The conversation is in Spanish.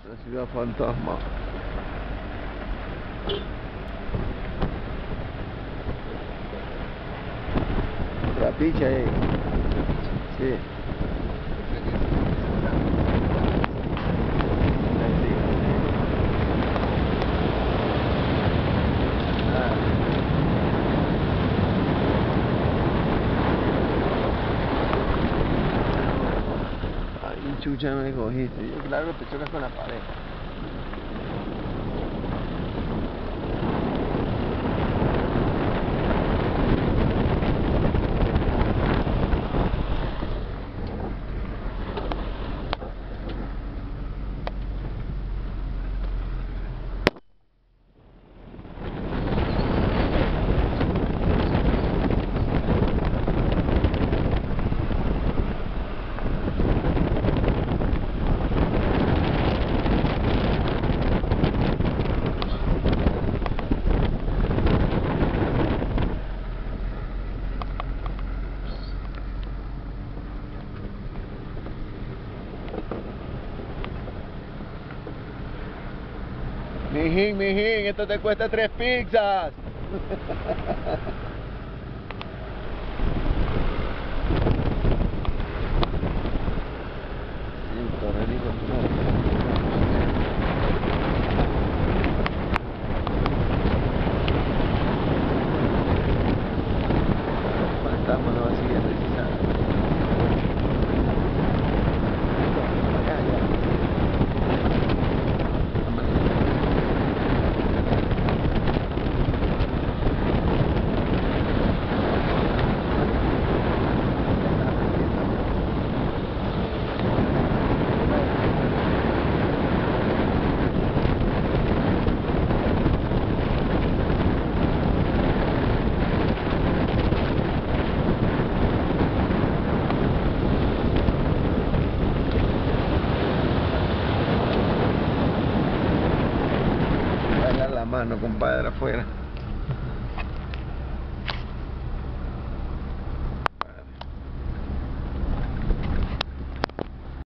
La ciudad fantasma. Trapiche ahí. Sí. Ay, chucha, me cogiste. Yo claro, te chocas con la pared. Mijín, esto te cuesta 3 pizzas. Fantasma no va a seguir precisando. La mano, compadre, afuera.